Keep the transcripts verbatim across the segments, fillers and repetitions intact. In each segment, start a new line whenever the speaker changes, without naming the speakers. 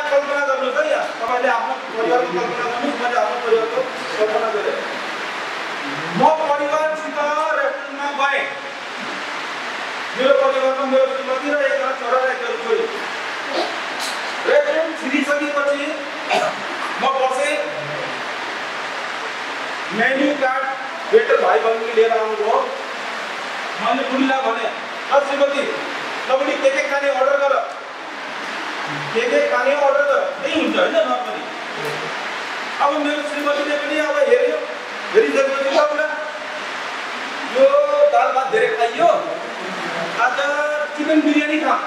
कल्पना गर्नुहोस् है यहाँ तपाईले आफ्नो परिवारको कल्पना गर्नुहोस् मैले आफ्नो परिवारको कल्पना गरेँ म परिवारसित रेस्टुरेन्टमा गएँ मेरो परिवारमा मेरो श्रीमती र एकजना छोरा र एकजना छोरी रेस्टुरेन्ट छिरिसकेपछि म बसेँ मेन्यू कार्ड वेटर भाइ बहिनीले लिएर आउनुभयो मैले बुढीलाई भने श्रीमती तपाईले के के खाने अर्डर गर के के खाने अर्डर गर त्यही हुन्छ हैन नर्मली अब मेरो श्रीमतीले पनि अब हेर्यो हेरिसकेपछि ल यो दाल भात धेरै खाइयो आज चिकन बिरयानी खा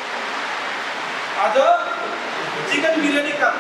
आज चिकन बिरयानी खा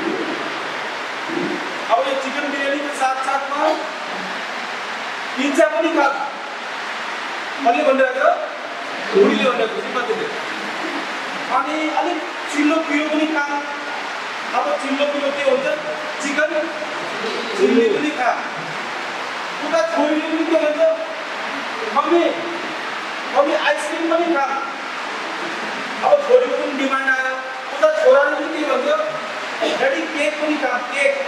अब यो चिकन बिरयानी को साथ साथमा पिज्जा पनि खा मैले भनिरहेको बुढीले भनेको श्रीमतीले अनि अलिक चिल्लो पिरो पनि खा अब चिल्लो पिरो के हुन्छ चिकन चिल्ली पनि खा उता छोरीले पनि के भन्छ मम्मी मम्मी आइसक्रिम पनि खा अब छोरीको पनि डिमान्ड आयो उता छोराले पनि के भन्छ ड्याडी केक पनि खा केक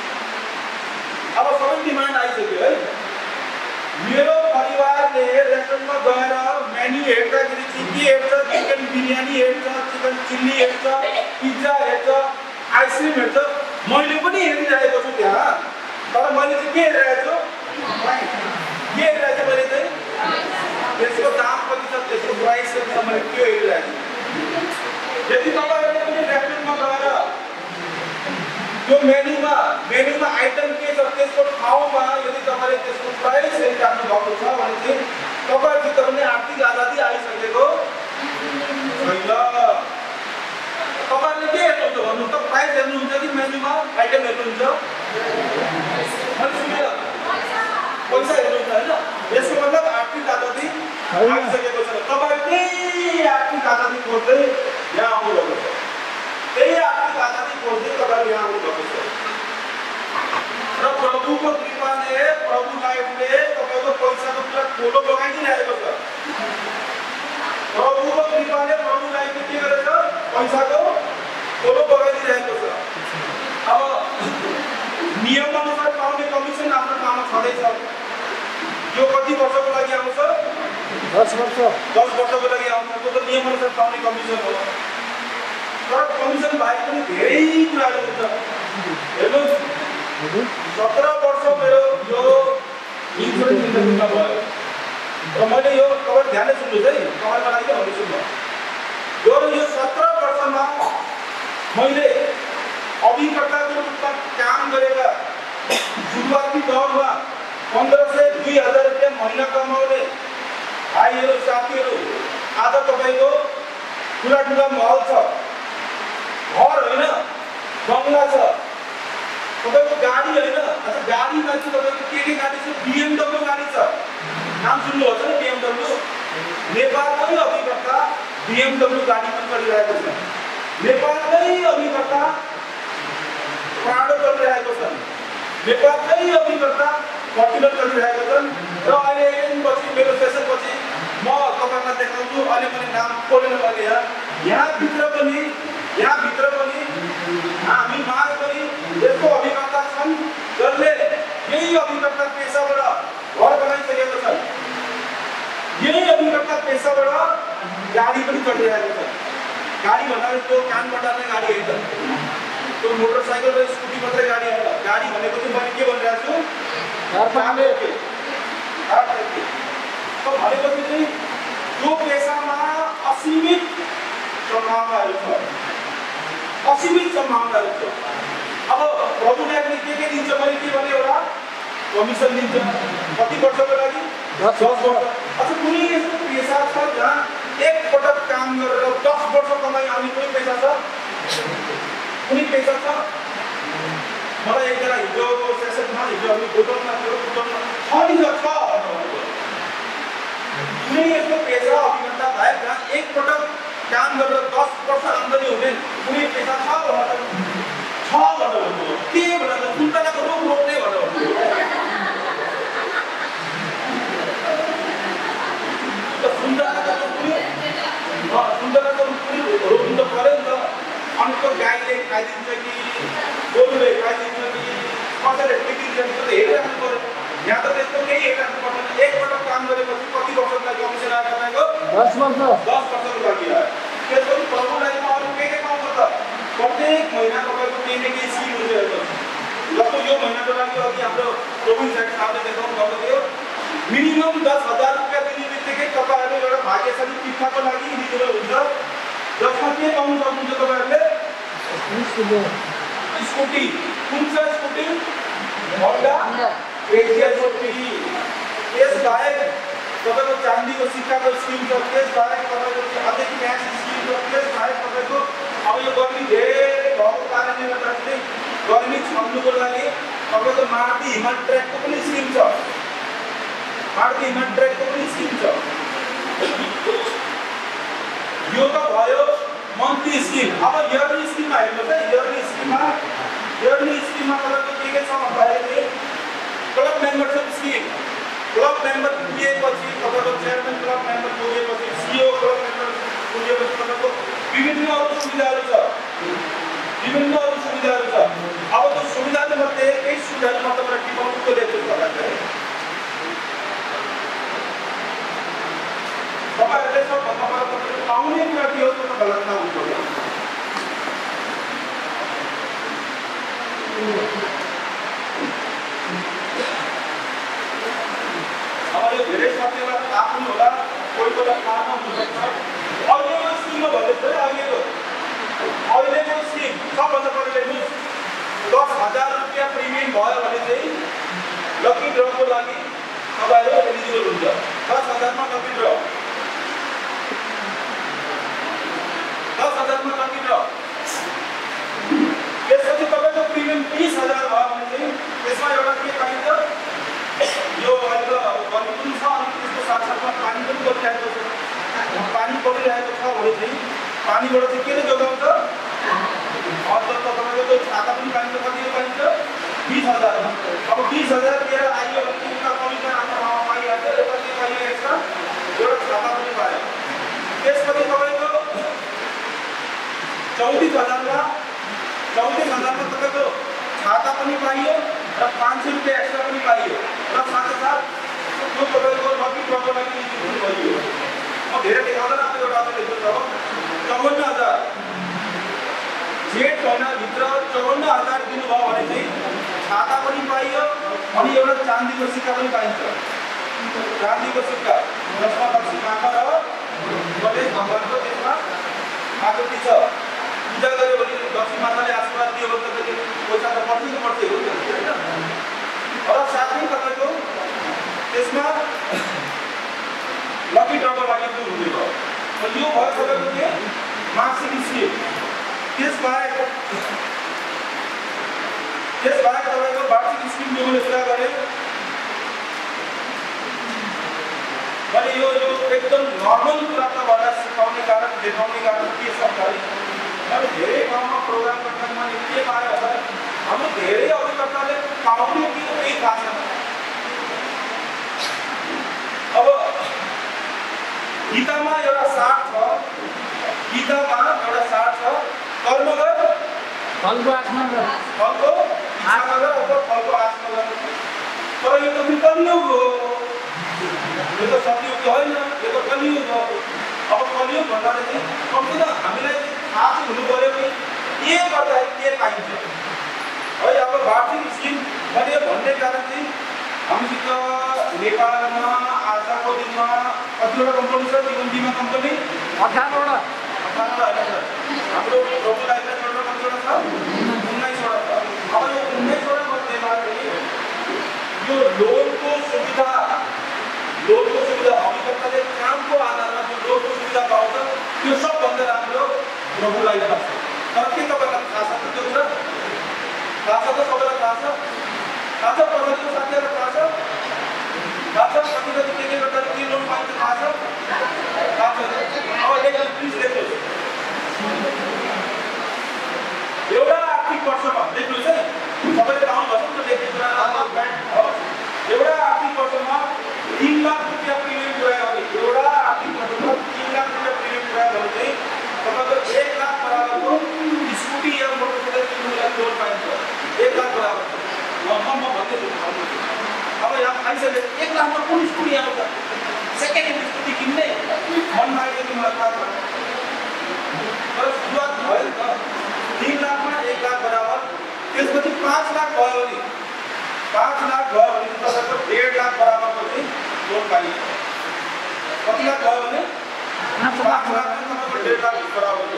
अब सबै डिमान्ड आइसक्यो है मेरो परिवारले रेस्टुरेन्टमा गएर मेन्यू हेर्दाखेरि चाहिँ के हेर्छ चिकन बिरयानी हेर्छ चिकन चिल्ली हेर्छ पिज्जा हेर्छ आइसक्रिम हेर्छ मैले पनि हेरिरहेको छु त्यहाँ तर मैले चाहिँ के हेरिरहेको छु के हेरिरहेको छु मैले चाहिँ त्यसको दाम कति छ त्यसको प्राइस कति छ मैले त्यो हेरिरहेको छु यदि तपाईँहरूले पनि रेस्टुरेन्टमा गएर त्यो मेन्यूमा मेन्यूमा आइटम के छ त्यसको ठाउँमा यदि तपाईले त्यसको प्राइस हेरिराख्नु भएको छ भने चाहिँ तपाईहरुसित पनि आर्थिक आजादी आइसकेको छैन तपाईहरुले के हेर्नुहुन्छ भन्नु त प्राइस हेर्नुहुन्छ कि मेन्यूमा आइटम हेर्नुहुन्छ मैले सुनेर पैसा हेर्नुहुन्छ हैन यसको मतलब आर्थिक आजादी आइसकेको छ तपाईहरुले आर्थिक आजादी खोज्दै यहाँ आउनुभएको छ त्यही आर्थिक आजादी खोज्दै तपाईहरु यहाँ आउनुभएको छ र प्रभुको कृपाले प्रभु लाइफले तपाईको पैसाको पुरा खोलो लगाइदिरहेको छ प्रभुको कृपाले प्रभु लाइफले के गरेछ पैसाको खोलो लगाइदिरहेको छ अब नियम अनुसार पाउने कमिसन आफ्नो ठाउँमा छँदैछ यो कति वर्षको लागि आउँछ दस वर्ष दस वर्षको लागि आउँछ त्यो त नियम अनुसार पाउने कमिसन हो तर कमिसन बाहेक पनि धेरै कुराहरू हुन्छ हेर्नुहोस् सत्रह वर्ष मेरो यो इन्सुरेन्स इन्डस्ट्रीमा भयो र मैले यो तपाईँ ध्यानले सुन्नुहोस् है तपाईँको लागि भन्दै सुन्नु यो यो सत्रह वर्षमा मैले अभिकर्ताको रूपमा काम गरेका सुरुवाती दौरमा पन्ध्र सय दुई हजार रुपियाँ महिना कमाउने भाइहरू साथीहरू आज तपाईँको ठुला ठुला महल छ घर होइन बङ्गला छ तपाईको गाडी होइन अच्छा गाडीमा चाहिँ तपाईको के के गाडी छ बीएमडब्ल्यू गाडी छ नाम सुन्नुहुन्छ नि बीएमडब्ल्यू नेपालकै अभिकर्ता बीएमडब्ल्यू गाडी पनि चलिरहेको छ नेपालकै अभिकर्ता प्राडो चलिरहेको छ नेपालकै अभिकर्ता फर्टिलर चलिरहेको छन् र अहिले एक दिनपछि मेरो सेसनपछि म तपाईहरुलाई देखाउँछु अहिले पनि नाम खोलेर मैले यहाँ यहाँभित्र पनि यहाँभित्र पनि हामी माग गरी यसको अभिकर्ता छन् जसले यही अभिकर्ता पेसाबाट घर बनाइसकेको छ यही अभिकर्ता पेसाबाट गाडी पनि चलिरहेको छ गाडी भन्दा त्यो कान बटार्ने गाडी होइन त्यो मोटरसाइकल र स्कुटी मात्रै गाडी होइन गाडी भनेको चाहिँ मैले के भनिरहेको छु भनेपछि चाहिँ यो पेसामा असीमित सम्भावनाहरू छ असीमित सम्भावनाहरू छ अब प्रभुले पनि के के दिन्छ मैले के भने एउटा कमिसन दिन्छ कति वर्षको लागि दस वर्ष अच्छा कुनै यस्तो पेसा छ जहाँ एक पटक काम गरेर दस वर्ष कमाइ आउने कुनै पेसा छ कुनै पेसा छ मलाई एकजना हिजोको सेसनमा हिजो हामी बुटनमा थियो बुटनमा छ नि छ कुनै यस्तो पेसा अभियन्ता भए जहाँ एक पटक काम गरेर दस वर्ष आम्दानी हुने कुनै पेसा छ भनेर छ भनेर भन्नुभयो के भनेर सुन्तलाको रोग रोक्ने भनेर भन्नुभयो सुन्तलाको रोग पनि सुन्तलाको रोग पनि रोक्नु त पऱ्यो नि त अनि त्यो गाईले गाईले खाइदिन्छ कि गोरुले खाइदिन्छ कि कसैले टिपिदिन्छ कि त्यो हेरिराख्नु पर्यो। यहाँ त त्यस्तो केही हेरिराख्नु पर्दैन। एकपटक काम गरेपछि कति वर्षको लागि कमिसन आयो तपाईँको?
दस वर्ष
दस वर्षको लागि आयो। त्यसपछि प्रभुलाई अरू के के पाउँछ त? प्रत्येक महिना तपाईँको केही न केही स्किम हुन्छ हेर्नुहोस्। जस्तो यो महिनाको लागि अघि हाम्रो प्रोभिन्स एक्ट साहबले देखाउनु भएको थियो, मिनिमम दस हजार रुपियाँ दिने बित्तिकै तपाईँहरू एउटा भाग्यशाली टिप्काको लागि इलिजिबल हुन्छ, जसमा के पाउनु सक्नुहुन्छ तपाईँहरूले? स्कुटी। कुन छ स्कुटी? Honda Asia scooty. यसबाहेक तपाईँको चाँदीको सिक्काको स्किम छ, त्यसबाहेक तपाईँको अझै क्यास स्किम छ, त्यसबाहेक तपाईँको अब यो गर्मी धेरै भएको कारणले गर्दाखेरि गर्मी छम्नुको लागि तपाईँको मारुति हिमाल ट्र्याकको पनि स्किम छ। मारुति हिमाल ट्र्याकको पनि स्किम छ। यो त भयो मन्थली स्किम। अब इयरली स्किममा हेर्नुहोस् है, इयरली स्किममा इयरली स्किममा तपाईँको के के छ भन्दाखेरि club membership scheme. Club member पुगेपछि तपाईँको चेयरम्यान क्लब मेम्बर पुगेपछि सिओ क्लब मेम्बर पुगेपछि तपाईँको विभिन्न अरू सुविधाहरू छ, विभिन्न अरू सुविधाहरू छ। अब त्यो सुविधाहरूमध्ये केही सुविधाहरू म तपाईँलाई टिपाउनुको लेख्छु तपाईँलाई। तपाईँहरूले सबभन्दा पहिला तपाईँले पाउने कुरा के हो त्यो त गलत नहुनु पर्यो। अब यो धेरै साथीहरूलाई थाहा पनि होला, कोही कोही थाहा नहुनसक्छ। अहिलेको स्किममा भन्दैछ है, अहिलेको अहिलेको स्किम सबभन्दा पहिला लेख्नुहोस्, दस हजार रुपियाँ प्रिमियम भयो भने चाहिँ लकी ड्रको लागि तपाईँहरू एलिजिबल हुन्छ। दस हजारमा लकी ड्र, दस हजारमा लकी ड्र। त्यसपछि तपाईँको प्रिमियम बिस हजार भयो भने चाहिँ त्यसमा एउटा के पाइन्छ, यो अहिले त गर्मी पनि छ अनि त्यसको साथसाथमा पानी पनि परिरहेको छ। पानी परिरहेको छ भने चाहिँ पानीबाट चाहिँ के जोगाउँछ? अन्त त तपाईँको त्यो छाता पनि पाइन्छ। कति पाइन्छ? बिस हजार। अब बिस हजार दिएर आइयो भने एउटा कमिसन आफ्नो ठाउँमा पाइहाल्छ, एउटा के पाइयो एक्स्ट्रा, एउटा छाता पनि पायो। त्यसपछि तपाईँको चौतिस हजारमा चौतिस हजारमा तपाईँको छाता पनि पाइयो र पाँच सय रुपियाँ एक्स्ट्रा पनि पाइयो र साथै साथ त्यो तपाईँको लकी ड्रको लागि इलिजिबल भइयो। म धेरै देखाउँदैन, अब एउटा अझै देख्छु। अब चौवन्न हजार जेठ महिनाभित्र चौवन्न हजार दिनुभयो भने चाहिँ छाता पनि पाइयो अनि एउटा चाँदीको सिक्का पनि पाइन्छ। चाँदीको सिक्का जसमा लक्ष्मी माता र गणेश भगवानको त्यसमा आकृति छ। पूजा गऱ्यो भने लक्ष्मी माताले आशीर्वाद दियो भने तपाईँले पैसा त पर्छै पर्छै हो होइन। र साथै तपाईँको त्यसमा लकी ड्रको लागि पनि हुने भयो। यो भयो तपाईँको के मासिक स्किम। त्यसबाहेक त्यसबाहेक तपाईँको वार्षिक स्किम जो मैले कुरा गरेँ, मैले यो यो एकदम नर्मल कुरा तपाईँलाई सिकाउने कारण देखाउने कारण के छ भन्दाखेरि मैले धेरै ठाउँमा प्रोग्राम गर्दाखेरि मैले के पाएँ होला, हाम्रो धेरै अभिकर्ताले पाउने कि केही थाहा छैन। अब गीतामा एउटा सार छ, गीतामा एउटा सार छ, कर्म गर
फलको आश नगर,
फलको आशा नगर अथवा फलको आश नगर। तर यो त कलियुग हो, यो त सतयुग त होइन, यो त कलियुग हो। अब कलियुग भन्नाले चाहिँ कम्ती त हामीलाई थाहा चाहिँ हुनु पऱ्यो कि के गर्दाखेरि के पाइन्छ है। अब वार्षिक स्किम मैले भन्ने कारण चाहिँ हामीसित नेपालमा आजको दिनमा कतिवटा कम्पनी छ? जीवन बिमा कम्पनी
अठारवटा
अठारवटा होइन सर, हाम्रो लोकल लाइफमा कतिवटा छ? उन्नाइसवटा छ। अब यो उन्नाइसवटा मध्येमा चाहिँ यो लोनको सुविधा लोनको सुविधा अभिकर्ताले कामको आधारमा जो लोनको सुविधा पाउँछ त्यो सबभन्दा राम्रो लोकल लाइफमा छ। तर के तपाईँलाई थाहा छ त्यो कुरा? थाहा छ त? सबैलाई थाहा छ? थाहा छ? प्रविधिको साथीहरूलाई थाहा छ? थाहा छ कति कति के के गर्दा के लोन पाइन्छ थाहा छ? थाहा छ? अब लेख्नु प्लिज लेख्नुहोस्। एउटा आर्थिक वर्षमा लेख्नुहोस् है, सबैले पाउनुभएको नि त लेख्ने कुरा। एउटा आर्थिक वर्षमा तीन लाख रुपियाँ प्रिमियम पुऱ्यायो भने एउटा आर्थिक वर्षमा तीन लाख रुपियाँ प्रिमियम पुऱ्यायो भने चाहिँ तपाईँको एक लाख बराबरको स्कुटी या म म भन्दैछु अब यहाँ आइसके एक लाखमा कुन स्कुटी आउँछ सेकेन्ड ह्यान्ड स्कुटी किन्ने मन लाग्यो कि मलाई थाहा छ तर सुरुवात भयो नि त तीन लाखमा एक लाख बराबर त्यसपछि पाँच लाख भयो भने पाँच लाख भयो भने तपाईँको डेढ लाख बराबरको चाहिँ लोन पाइन्छ कति लाख भयो भने पाँच लाख तपाईँको डेढ लाख बराबर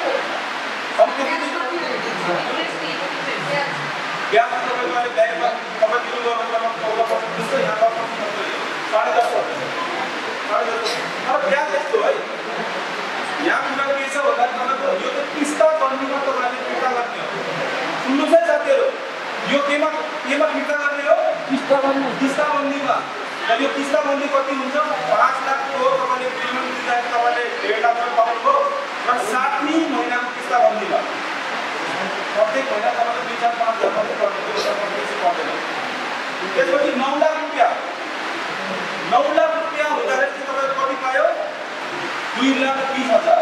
ब्याज तपाईँको अहिले ब्याङ्कमा तपाईँ दिनु गर्नु चौध पर्सेन्ट जस्तो यहाँ दस पर्सेन्ट साढे दस पर्सेन्ट साढे दस तर ब्याज यस्तो है यहाँ कुरा के छ भन्दा तपाईँको यो त किस्ता बन्दीमा तपाईँले फिर्ता गर्ने हो सुन्नुहोस् है साथीहरू यो केमा केमा फिर्ता गर्ने हो
किस्ता बन्दी
किस्ता बन्दीमा र यो किस्ता बन्दी कति हुन्छ पाँच लाखको तपाईँले पेमेन्ट दिँदाखेरि तपाईँले डेढ लाखमा पाउनुभयो र साठी महिनाको किस्ता बन्दीमा प्रत्येक महीना तपाईँले दुई चार पाँच हजार मात्रै पर्ने बेसी पर्दैन त्यसपछि नौ लाख रुपियाँ नौ लाख रुपियाँ हुँदाखेरि चाहिँ तपाईँले कति पायो दुई लाख बिस हजार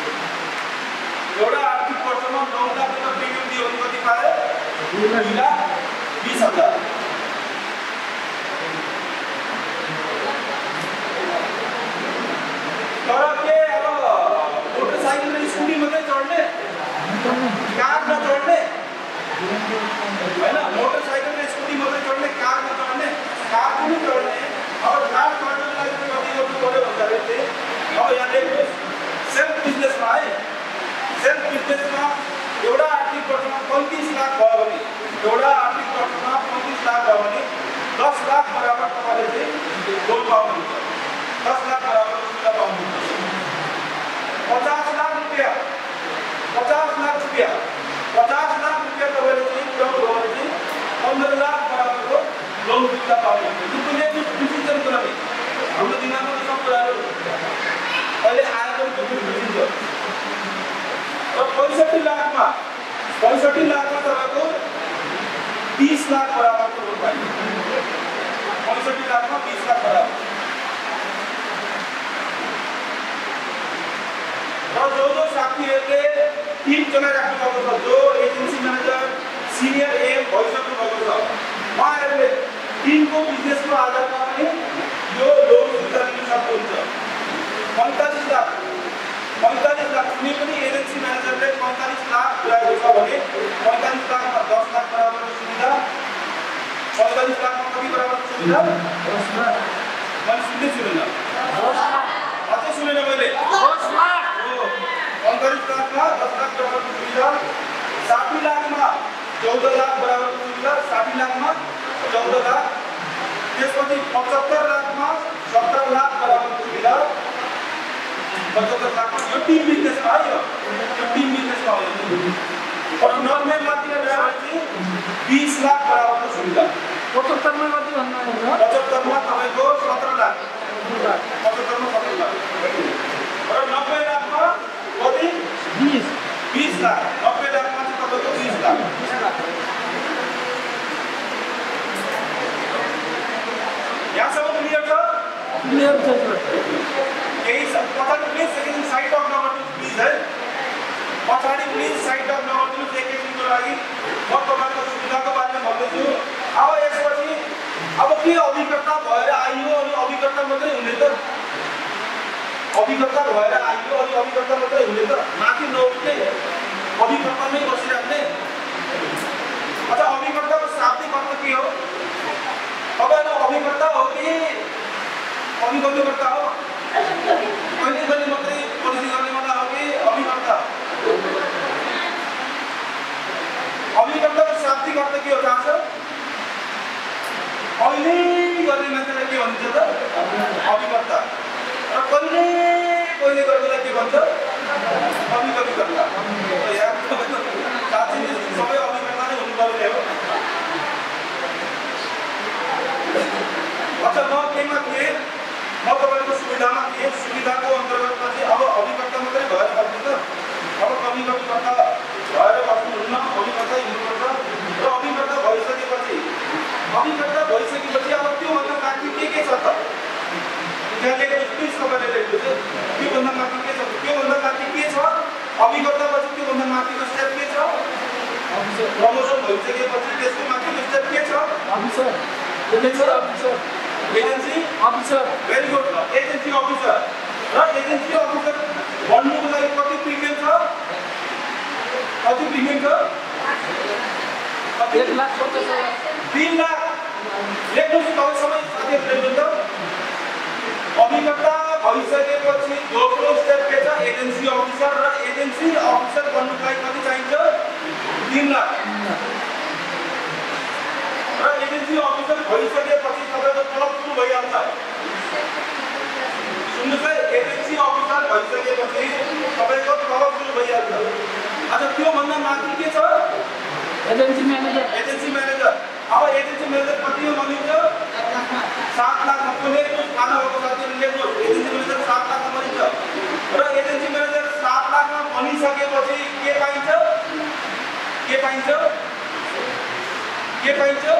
एउटा आर्थिक वर्षमा नौ लाख रुपियाँ प्रिमियम दियो भने कति पायो दुई लाख बिस हजार तर के अब मोटरसाइकल र स्कुटी मात्रै चढ्ने कार नचढ्ने होइन मोटरसाइकल र स्कुटी मात्रै चढ्ने कार नचढ्ने कार पनि चढ्ने अब कार चढ्नको लागि कति गर्नु पर्यो भन्दाखेरि चाहिँ अब यहाँ लेख्नुहोस् सेल्फ बिजनेसमा है सेल्फ बिजनेसमा एउटा आर्थिक वर्षमा पैँतिस लाख भयो भने एउटा आर्थिक वर्षमा पैँतिस लाख भयो भने दस लाख बराबर तपाईँले चाहिँ लोन पाउनुहुन्छ दस लाख बराबर सुविधा पाउनुहुन्छ पचास लाख रुपियाँ पचास लाख रुपियाँ पचास लाख रुपियाँ तपाईँले चाहिँ पुऱ्याउनु भयो भने चाहिँ पन्ध्र लाख बराबरको लोन सुविधा पाउनुहुन्छ यो कुनै बुझिन्छ कुरा नि हाम्रो दिमागमा सब कुराहरू अहिले आएको बुझिन्छ र पैँसठी लाखमा पैँसठी लाखमा तपाईँको बिस लाख बराबरको लोन पाइन्छ पैँसठी लाखमा बिस लाख बराबर र जो जो साथीहरूले टिम चलाइराख्नु भएको छ जो एजेन्सी म्यानेजर सिनियर एम भइसक्नु भएको छ उहाँहरूले टिमको बिजनेसको आधारमा पनि यो लोन सुविधा लिन सक्नुहुन्छ पैँतालिस लाख पैँतालिस लाख कुनै पनि एजेन्सी म्यानेजरले पैँतालिस लाख पुऱ्याएको छ भने पैँतालिस लाखमा दस लाख बराबरको सुविधा पैँतालिस लाखमा कति बराबरको सुविधा मैले सुन्दै छुइनँ अझै सुनेन मैले पैंतालीस लाख में दस लाख बराबर की सुविधा साठी लाख में चौदह लाख बराबर की सुविधा साठी लाख में चौदह लाख त्यसपछि पचहत्तर लाख में सत्तर लाख बराबर की सुविधा पचहत्तर लाख में यो टीम बिजनेस में आयो यो टीम बिजनेस में आयो और नब्बे मात्र बराबर बीस लाख बराबर की सुविधा
पचहत्तर में कति भन्नु
पचहत्तर में तपाईको सत्रह लाख पचहत्तर में सत्रह लाख और नब्बे लाख में कति
बीस
बीस लाख नब्बे लाख में तपाईँको बीस लाख यहाँसम्म क्लियर छ
क्लियर छ
केही पछाडि प्लिज सेकेन्ड साइड अफ नगर्नु प्लिज है पछाडि प्लिज साइड अफ नगर्नु एकैछिनको लागि म तपाईँको सुविधाको बारेमा भन्दैछु अब यसपछि अब के अभिकर्ता भएर आइयो अनि अभिकर्ता मात्रै हुने त अभिकर्ता भएर आइयो अनि अभिकर्ता मात्रै हुने त माथि नउठ्ने अभिकर्तामै बसिराख्ने अच्छा अभिकर्ताको शाब्दिक अर्थ के हो तपाईहरु अभिकर्ता हो कि अभिकर्ता हो कहिले कहिले मात्रै पोलिसी गर्ने वाला हो कि अभिकर्ता अभिकर्ताको शाब्दिक अर्थ के हो थाहा छ अहिले गर्ने मान्छेलाई के भन्छ त अभिकर्ता र कहिले कहिले गर्नेलाई के भन्छ कवि कवि गर्दा यहाँ साँच्चै नै सबै अभिकर्ता नै हुनुपर्ने हो अच्छा म केमा थिएँ म तपाईँको सुविधामा थिएँ सुविधाको अन्तर्गतमा चाहिँ अब अभिकर्ता मात्रै भएर बस्नु त अब कवि कविकर्ता भएर बस्नुहुन्न अभिकर्ता हुनुपर्छ र अभिकर्ता भइसकेपछि अभिकर्ता भइसकेपछि अब त्योभन्दा माथि के के छ त त्यहाँ लेख्नुहोस् प्लिज तपाईँले लेख्नुहोस् त्योभन्दा माथि के छ त्योभन्दा माथि के छ अभिकर्ता पछि त्योभन्दा माथिको स्टेप के छ प्रमोसन भइसकेपछि त्यसको माथिको स्टेप के छ
agency officer
agency
officer
very good agency officer र एजेन्सी अफिसर बन्नुको लागि कति प्रिमियम छ कति प्रिमियम छ
एक लाख पचास हजार
तीन लाख लेख्नुहोस् तपाईँ सबै साथीहरूले लेख्नुहुन्छ अभिकर्ता भइसकेपछि दोस्रो स्टेप के छ एजेन्सी अफिसर र एजेन्सी अफिसर बन्नुको लागि कति चाहिन्छ तीन लाख र एजेन्सी अफिसर भइसकेपछि तपाईँको तलब सुरु भइहाल्छ सुन्नुहोस् है एजेन्सी अफिसर भइसकेपछि तपाईँको तलब सुरु भइहाल्छ अच्छा त्योभन्दा माथि के छ
एजेन्सी म्यानेजर
एजेन्सी म्यानेजर अब एजेन्सी म्यानेजर कति हो भनिन्छ सात लाख को लेख्नुहोस् खाना भएको साथीहरूले लेख्नुहोस् एजेन्सी म्यानेजर सात लाख भनिन्छ र एजेन्सी म्यानेजर सात लाखमा भनिसकेपछि के पाइन्छ के पाइन्छ के पाइन्छ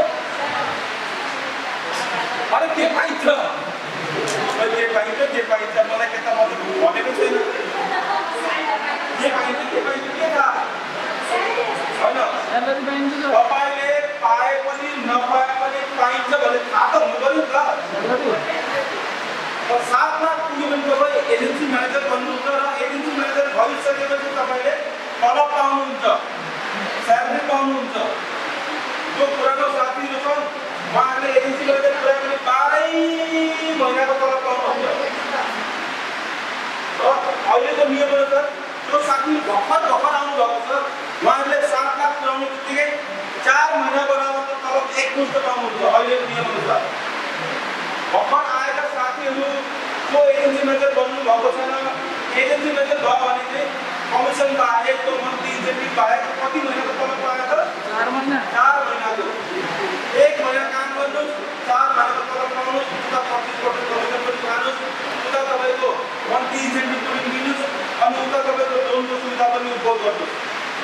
अरे के पाइन्छ के पाइन्छ के पाइन्छ मलाई के त मतलब भनेको छैन के पाइन्छ के पाइन्छ के थाहा हैन
स्यालेरी पाइन्छ
तपाईले पाए पनि नपाए पनि पाइन्छ भने थाहा त हुनु पर्यो नि त सात लाख पुग्यो भने तपाईँ एजेन्सी म्यानेजर बन्नुहुन्छ र एजेन्सी म्यानेजर भइसकेपछि तपाईँले तलब पाउनुहुन्छ स्यालेरी पाउनुहुन्छ जो पुरानो साथीहरू छन् उहाँहरूले एजेन्सी म्यानेजर पुरा पनि बाह्रै महिनाको तलब पाउनुहुन्छ र अहिलेको नियमअनुसार जो साथी भर्खर भर्खर आउनुभएको छ उहाँहरूले सात लाख पुऱ्याउने बित्तिकै चार महिना बराबरको तलब एक मुष्ट पाउनुहुन्छ अहिलेको नियमअनुसार भर्खर आएका साथीहरू जो एजेन्सी म्यानेजर बन्नु भएको छैन एजेन्सी म्यानेजर भयो भने चाहिँ कमिसन बाहेक त्यो मन्थली इन्सेन्टिभ बाहेक कति महिनाको तलब पाएर
चार महिना
चार महिनाको एक महिना काम गर्नुहोस् चार महिनाको तलब पाउनुहोस् उता पच्चिस पर्सेन्ट कमिसन पनि खानुहोस् उता तपाईँको मन्थली इन्सेन्टिभ पनि दिनुहोस् अनि उता तपाईँको लोनको सुविधा पनि उपभोग गर्नुहोस्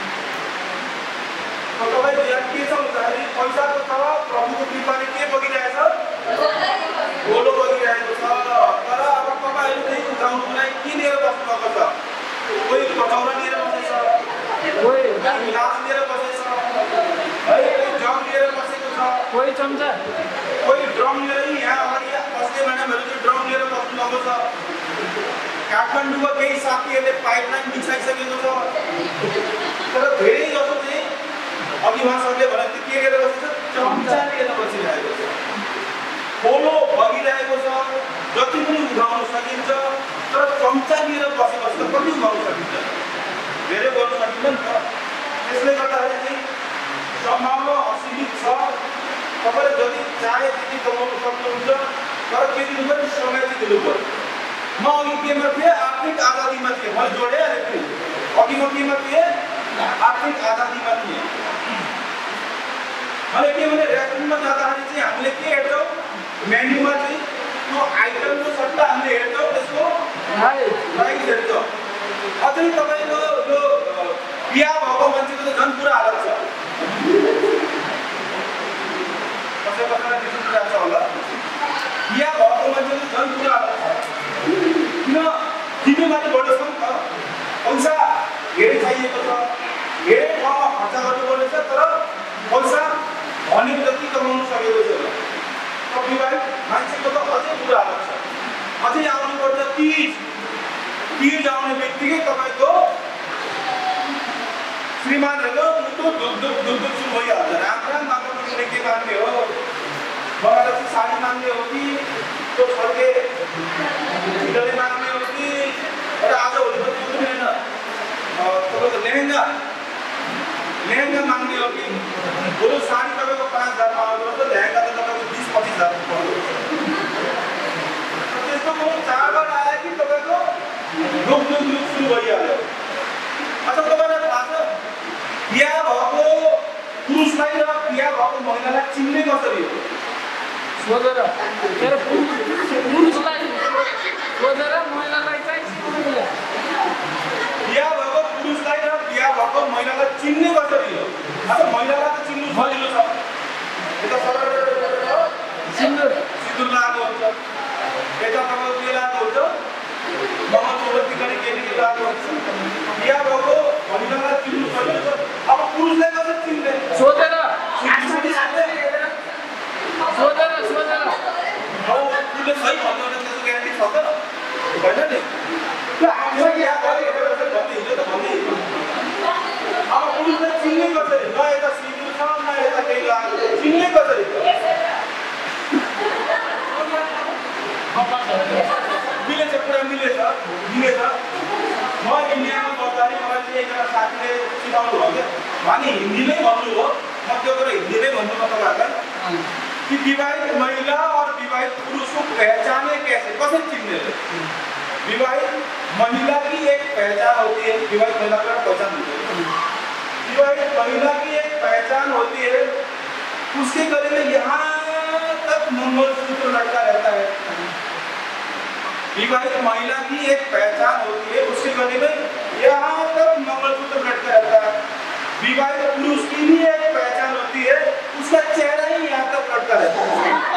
तपाईँ यहाँ के छ भन्दाखेरि पैसाको तलब प्रभुको कृपाले के बगिरहेछ गोलो बगिरहेको छ तर अब तपाईँहरू चाहिँ उठाउनुको लागि के लिएर बस्नुभएको छ कोही कचौरा लिएर बसेछ
कोही
गिलास लिएर बसेछ है कोही जग लिएर बसेको छ
कोही चम्चा
कोही ड्रम लिएर यहाँ अगाडि बस्ने म्याडमहरू चाहिँ ड्रम लिएर बस्नुभएको छ काठमाडौँमा केही साथीहरूले पाइपलाइन बिछाइसकेको छ तर धेरै जसो चाहिँ अघि उहाँहरूले भने के लिएर बसेछ चम्चा लिएर बसिरहेको छ खोलो बगिरहेको छ जति पनि उठाउन सकिन्छ तर चम्चा लिएर बसेपछि त कति उठाउन सकिन्छ धेरै गर्न सकिन्छ नि त त्यसले गर्दाखेरि चाहिँ सम्भावना असीमित छ तपाईँले जति चाहे त्यति कमाउन सक्नुहुन्छ तर के दिनु पनि समय चाहिँ दिनु पर्यो म अघि केमा थिएँ आर्थिक आजादीमा थिएँ मैले जोडिहालेको थिएँ अघि म केमा थिएँ आर्थिक आजादीमा थिएँ मैले के भने रेस्टुरेन्टमा जाँदाखेरि चाहिँ हामीले के हेर्छौँ मेन्युमा चाहिँ त्यो आइटमको सट्टा हामीले हेर्छौँ त्यसको प्राइस हेर्छौँ अझै तपाईँको यो बिहा भएको मान्छेको त झन् पुरा हालत छ कसै कसैलाई त्यस्तो कुरा छ होला बिहा भएको मान्छेको झन् पुरा हालत छ किन जिम्मेवारी बढेको छ नि त पैसा धेरै चाहिएको छ धेरै ठाउँमा खर्च गर्नुपर्ने छ तर पैसा भनेको जति कमाउनु सकेको छैन विवाहित मान्छेको त अझै बुरा हालत छ अझै आउनुपर्छ तीज तीज आउने बित्तिकै तपाईँको श्रीमानहरूको मुटु दुख दुख दुख दुख सुरु भइहाल्छ राम्रा माग्नु पर्ने के मान्ने हो मलाई चाहिँ साडी माग्ने हो कि त्यो छर्के ढिलोले माग्ने हो कि र आजभोलि त त्यो पनि होइन तपाईँको लेहेङ्गा लेहेङ्गा माग्ने हो कि बरु साडी तपाईँको पाँच हजार पाउनु पर्छ लेहेङ्गा त तपाईँको बिस पच्चिस हजार पाउनु त्यस्तो कुरो चाडबाड आयो कि तपाईँको रुख रुख रुख सुरु भइहाल्यो अच्छा तपाईँलाई थाहा छ बिहा भएको पुरुषलाई र बिहा भएको महिलालाई चिन्ने कसरी हो
सोधेर तेरो पुरुषलाई सोधेर महिलालाई चाहिँ चिन्नु
बिहा भएको पुरुषलाई र बिहा भएको महिलालाई चिन्ने कसरी हो अच्छा महिलालाई त चिन्नु सजिलो छ यता सरर
सिन्दुर
सिन्दुर लगाएको हुन्छ यता तपाईँको के लगाएको हुन्छ ममा चौबत्ती गरी केटी लगाएको हुन्छ बिहा भएको महिलालाई चिन्नु सजिलो छ अब पुरुषलाई कसरी चिन्ने
सोधेर सोधेर
पैसा क्या गरे कसरी भन्ने हिजो त भन्ने अब पुलिसले चिन्ने कसरी न यता सिधु छ न यता केही लाग्छ चिन्ने कसरी मिलेछ पुरा मिलेछ मिलेछ म इन्डियामा बस्दाखेरि मलाई चाहिँ एकजना साथीले सिकाउनु भयो भने हिन्दीमै भन्नु हो म त्यो गरेर हिन्दीमै भन्छु म तपाईँहरूलाई कि विवाहित महिला और विवाहित पुरुष को पहचाने कैसे कसरी चिन्ने विवाहित महिला की एक पहचान होती है विवाहित महिला का पहचान होती है विवाहित महिला की एक पहचान होती है उसके गले में यहाँ तक मंगलसूत्र लटका रहता है विवाहित महिला की एक पहचान होती है उसके गले में यहाँ तक मंगलसूत्र लटका रहता है विवाहित पुरुष की भी एक पहचान होती है उसका चेहरा ही यहाँ तक लटका रहता है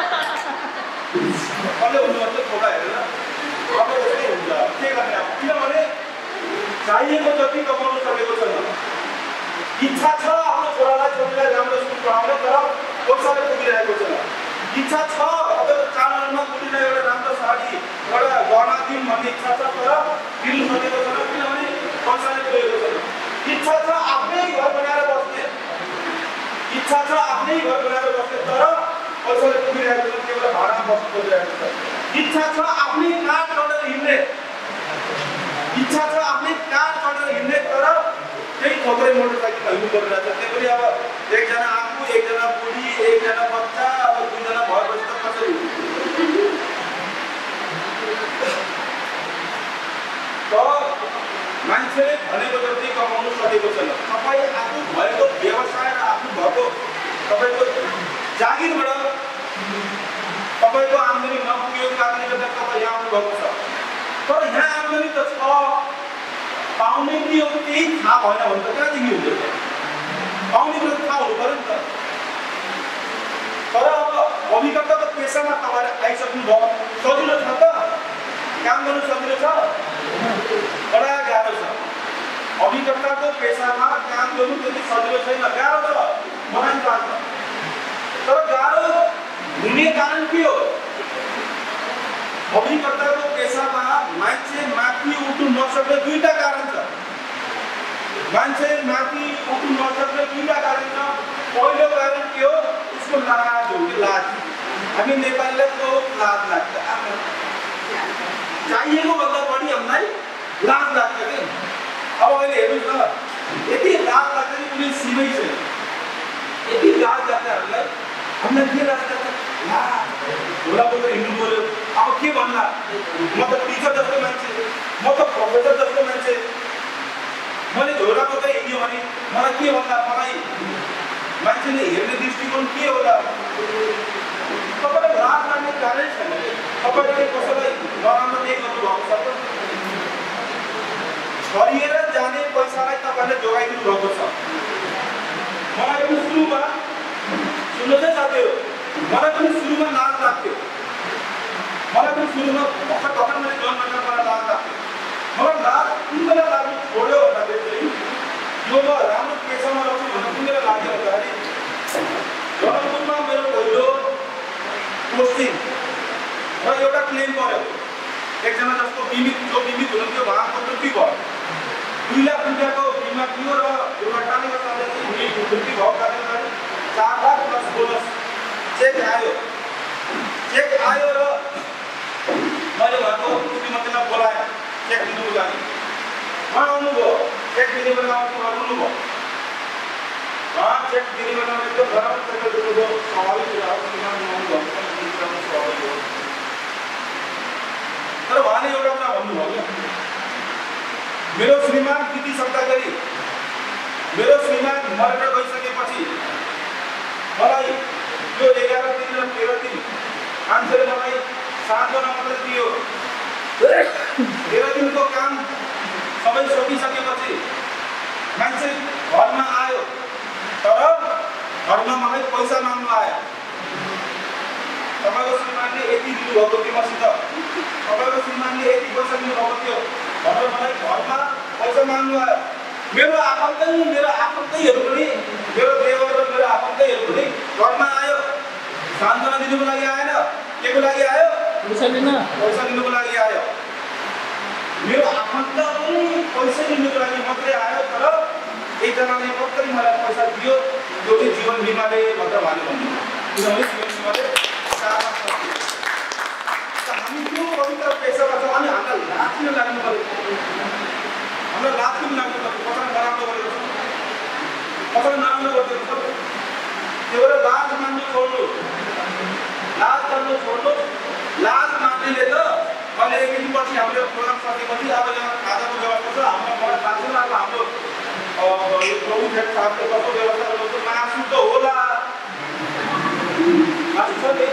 पहले उन मतलब थोड़ा है ना अब ऐसे ही होगा के गर्ने अब किनभने चाहिएको जति कमाउन सकेको छैन इच्छा छ आफ्नो छोरालाई छोरीलाई राम्रो स्कुल पढाउने तर पैसाले पुगिरहेको छैन इच्छा छ अब चामलमा पुगिने एउटा राम्रो साडी एउटा गहना दिउँ भन्ने इच्छा छ तर दिनु सकेको छैन किनभने पैसाले पुगेको छैन इच्छा छ आफ्नै घर बनाएर बस्ने इच्छा छ आफ्नै घर बनाएर बस्ने तर पैसाले पुगिरहेको छैन केवल भाडा बस्नु परिरहेको छ इच्छा छ आफ्नै कार चढेर हिँड्ने इच्छा छ आफ्नै कार चढेर हिँड्ने तर त्यही थोत्रै मोटरसाइकल हिँड्नु परिरहेको छ त्यही पनि अब एकजना आफू एकजना बुढी एकजना बच्चा अब दुईजना भएपछि त कसरी मान्छेले भनेको जति कमाउनु सकेको छैन तपाईँ आफू भएको व्यवसाय र आफू भएको तपाईँको जागिरबाट तपाईँको आम्दानी नपुगेको कारणले गर्दा तपाईँ यहाँ आउनुभएको छ तर यहाँ आम्दानी त छ पाउने कि हो केही थाहा भएन भने त कहाँदेखि हुन्छ पाउने कुरा थाहा हुनु पऱ्यो नि त तर अब अभिकर्ताको पेसामा तपाईँले आइसक्नु भयो सजिलो छ त काम गर्नु सजिलो छ बडा गाह्रो छ अभिकर्ताको पेसामा काम गर्नु त्यति सजिलो छैन गाह्रो छ मलाई लाग्छ तर गाह्रो हुने कारण के हो अभिकर्ताको पेसामा मान्छे माथि उठ्नु नसक्ने दुईटा कारण छ मान्छे माथि उठ्नु नसक्ने दुईटा कारण छ पहिलो कारण के हो उसको लाज हो कि लाज हामी नेपालीलाई को लाज लाग्छ चाहिएको भन्दा बढी हामीलाई लाज लाग्छ कि अब अहिले हेर्नुहोस् न यति लाज लाग्छ कि कुनै सीमै छैन यति लाज लाग्छ हामीलाई हामीलाई के लाग्छ झोला बोकेर हिँड्नु बोल्यो अब के भन्ला म त टिचर जस्तो मान्छे म त प्रोफेसर जस्तो मान्छे मैले झोला बोकेर हिँड्यो भने मलाई के भन्ला मलाई मान्छेले हेर्ने दृष्टिकोण के होला तपाईँलाई लाज लाग्ने कारण छैन तपाईँले कसैलाई नराम्रो दिए गर्नुभएको छ छरिएर जाने पैसालाई तपाईँले जोगाइदिनु भएको छ मलाई पनि सुरुमा सुन्नु चाहिँ साथीहरू मलाई पनि सुरुमा लाज लाग्थ्यो मलाई पनि सुरुमा भर्खर भर्खर मैले जन्म गरेर मलाई लाज लाग्थ्यो मलाई लाज कुन बेला लाग्नु छोड्यो भन्दाखेरि चाहिँ यो म राम्रो पेसामा लाग्छु भनेर कुन बेला लाग्यो भन्दाखेरि जनकपुरमा मेरो पहिलो पोस्टिङ र एउटा क्लेम गर्यो एकजना जसको बिमित जो बिमित हुनुहुन्थ्यो उहाँको मृत्यु भयो दुई लाख रुपियाँको बिमा थियो र दुर्घटनाले गर्दा मृत्यु भएको कारणले चार लाख प्लस बोनस चेक आयो चेक आयो र मैले उहाँको श्रीमतीलाई बोलाएँ चेक दिनुको लागि उहाँ आउनुभयो चेक दिने बेला आउनुभयो उहाँ चेक दिने बेला एकदम बराबर चेक दिनुभयो स्वाभाविक कुरा हो स्वाभाविक हो तर उहाँले एउटा कुरा भन्नुभयो मेरो श्रीमान बितिसक्दा गरी मेरो श्रीमान मरेर गइसकेपछि मलाई यो एघार दिन र तेह्र दिन मान्छेले मलाई सान्त्वना मात्रै दियो तेह्र दिनको काम सबै सकिसकेपछि मान्छे घरमा आयो तर घरमा मलाई पैसा माग्नु आयो तपाईँको श्रीमानले यति दिनुभएको थियो मसित तपाईँको श्रीमानले यति पैसा दिनुभएको थियो भनेर मलाई घरमा पैसा माग्नु आयो मेरो आफन्तै मेरो आफन्तैहरू पनि मेरो देवर र मेरो आफन्तैहरू पनि घरमा आयो सान्त्वना दिनुको लागि आएन के को लागि आयो पैसा दिन पैसा दिनुको लागि आयो मेरो आफन्त पनि पैसा लिनुको लागि मात्रै आयो, तर एकजनाले मात्रै मलाई पैसा दियो, त्यो चाहिँ जीवन बिमाले मात्र भन्नु भन्नु किनभने जीवन बिमाले सारा सक्छ। हामी त्यो पवित्र पेसामा छौँ अनि हामीलाई लाज किन लाग्नु पर्यो? हामीलाई लाज किन लाग्नु पर्यो? कसरी नराम्रो गरेको छ, कसरी नराम्रो गरेको छ? त्यो भएर लाज मान्नु छोड्नु, लाज गर्नु छोड्नु। लाज मान्नेले त अहिले एकदिन पछि हाम्रो प्रोग्राम सकेपछि अब यहाँ खाजाको व्यवस्था छ, हाम्रो मलाई लाग्छ अब हाम्रो यो प्रभु खेत साहबले कस्तो व्यवस्था गर्नु, मासु त होला, मासु छ नि,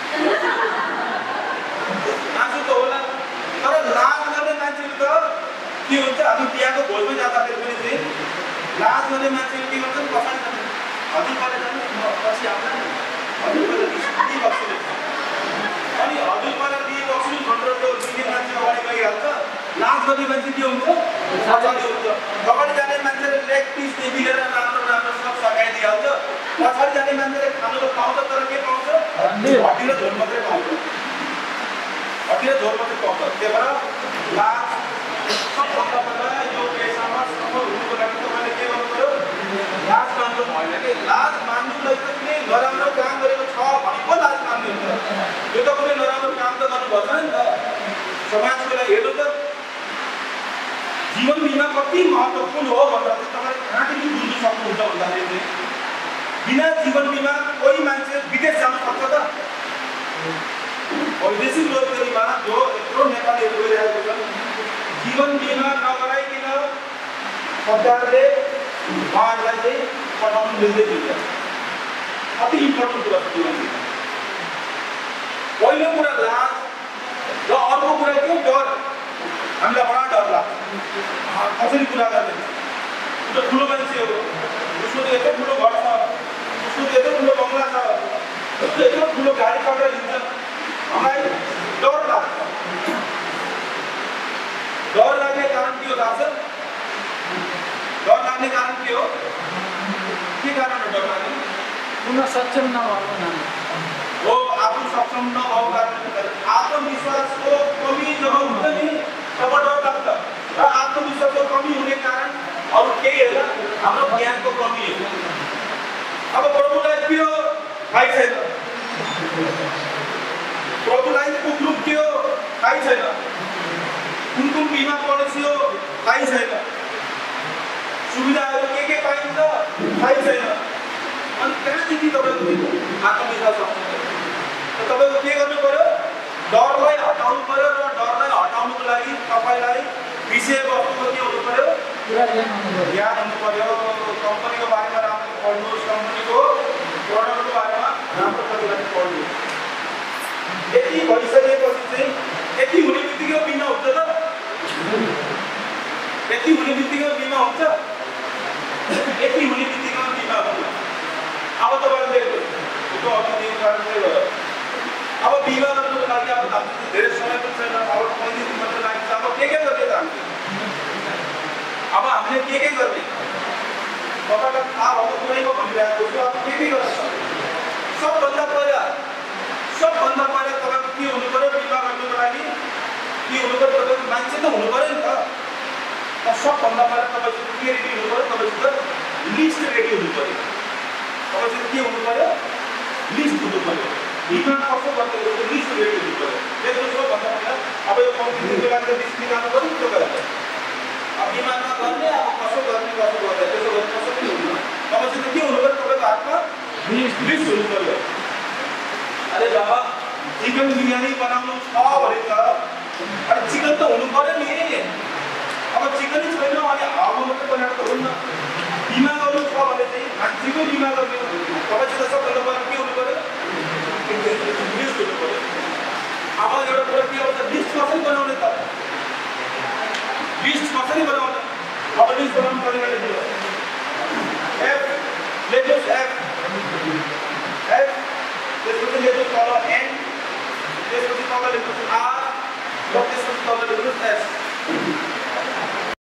मासु त होला। तर लाज गर्ने मान्छेहरू त के हुन्छ, हामी बिहाको भोजमा जाँदाखेरि पनि चाहिँ लाज गर्ने मान्छेहरू के गर्छन्, पछाडि जान्छ, हजुर परे जानु पछि आउँदैन, हजुर परे दिदी बस्नु, अनि हजुर परे दिदी बस्नु भनेर त्यो दिने मान्छे अगाडि गइहाल्छ। लाज गर्ने मान्छे के हुन्छ, पछाडि हुन्छ। अगाडि जाने मान्छेले लेग पिसदेखि लिएर राम्रो राम्रो सब सघाइदिइहाल्छ, पछाडि जाने मान्छेले खानु त पाउँछ तर के पाउँछ, हड्डी र झोल मात्रै पाउँछ, हड्डी र झोल मात्रै पाउँछ। त्यही भएर लाज सबभन्दा पहिला यो पेसामा सफल हुनुको लागि तपाईँले के गर्नु पर्यो, लाज मान्नु भएन कि लाज मान्नुलाई त कुनै नराम्रो काम गरेको छ भने पो लाज मान्नु हुन्छ। यो त कुनै नराम्रो काम त गर्नु भएन नि त। समाजको लागि हेर्नु त जीवन बिमा कति महत्त्वपूर्ण हो भनेर चाहिँ तपाईँले कहाँदेखि बुझ्नु सक्नुहुन्छ भन्दाखेरि चाहिँ बिना जीवन बिमा कोही मान्छे विदेश जान सक्छ त? वैदेशिक रोजगारीमा जो यत्रो नेपालीहरू गइरहेको छन्, जीवन बिमा नगराइकन सरकारले उहाँहरूलाई चाहिँ पठाउनु मिल्दै दिन्छ। अति इम्पोर्टेन्ट कुरा छ जीवन बिमा। पहिलो कुरा लाज र अर्को कुरा के डर। हामीलाई बडा डर लाग्छ कसरी कुरा गर्ने। त्यो ठुलो मान्छे हो, उसको त यत्रो ठुलो घर छ, उसको त यत्रो ठुलो बङ्गला छ, उसको यत्रो ठुलो गाडी चढेर हिँड्छ, हामीलाई डर लाग्छ। डर लाग्ने कारण के हो थाहा छ? डर लाग्ने कारण के हो? के कारण हो डर लाग्ने?
पुनः सक्षम नभएको नानी
हो, आफू सक्षम नभएको कारण। आत्मविश्वासको कमी जब हुन्छ नि तब डर लाग्छ। र आत्मविश्वासको कमी हुने कारण अरू केही होइन, हाम्रो ज्ञानको कमी हो। अब प्रभुलाई पियो थाहै छैन, प्रभुलाई कुकरुक के हो थाहै छैन, कुन कुन बिमा पोलिसी हो थाहै छैन, सुविधाहरू के के पाइन्छ थाहै छैन। अनि कहाँदेखि तपाईँको आत्मविश्वास आउँछ? तपाईँको के गर्नु पर्यो? डरलाई हटाउनु पर्यो। र डरलाई हटाउनुको लागि तपाईँलाई विषयवस्तुको के हुनु पर्यो? ज्ञान हुनु पर्यो। कम्पनीको बारेमा राम्रो पढ्नुहोस्, कम्पनीको प्रडक्टको बारेमा राम्रो तरिकाले पढ्नुहोस्। यति भइसकेपछि चाहिँ यति हुने बित्तिकै बिमा हुन्छ त? यति हुने बित्तिकै बिमा हुन्छ? यति हुने बित्तिकै बिमा हुन्छ। अब तपाईँहरूले त्यो अघि दिएको कारण चाहिँ भयो। अब बिमा गर्नुको लागि अब हाम्रो धेरै समय पनि छैन, अब पैँतिस दिन मात्र लाग्छ। अब के के गर्ने त हामीले? अब हामीले के के गर्ने? तपाईँलाई थाहा भएको कुरै म भनिरहेको छु। अब के के गर्न सक्छ? सबभन्दा पहिला सबभन्दा पहिला तपाईँको के हुनु पर्यो? बिमा गर्नुको लागि के हुनु पर्यो? तपाईँको मान्छे त हुनु पर्यो नि त। सबभन्दा पहिला तपाईँसित के रेडी हुनु पर्यो? तपाईँसित लिस्ट रेडी हुनु पर्यो। तपाईँसित के हुनु पर्यो? लिस्ट हुनु पर्यो। बिमा कसो गर्ने लिस्ट रेडी हुनु पर्यो। त्यसो सबभन्दा पहिला अब यो कम्पनीको लागि लिस्ट निकाल्नु पर्यो नि। त्यो गरेर अब बिमा नगर्ने अब कसो गर्ने कसो गर्ने त्यसो गरे कसो पनि हुँदैन। तपाईँसित के हुनु पर्यो? तपाईँको हातमा लिस्ट हुनु पर्यो। अरे बाबा चिकन बिरयानी बनाउनु छ भने त अरे चिकन त हुनु पर्यो नि। अब चिकनै छैन अनि हावामा मात्रै बनाएको त हुन्न। बिमा गर्नु छ भने चाहिँ मान्छेको बिमा गर्ने तपाईँसित सबभन्दा पहिला के हुनु पर्यो? लिस्ट हुनु पर्यो। अब एउटा कुरा के आउँछ? लिस्ट कसरी बनाउने त? लिस्ट कसरी बनाउने? अब लिस्ट बनाउनु तरिका लेख्नु। एफ लेख्नुहोस्, एफ एफ त्यसपछि लेख्नुहोस् तल एन, त्यसपछि तल लेख्नुहोस् आर, र त्यसपछि तल लेख्नुहोस् एस।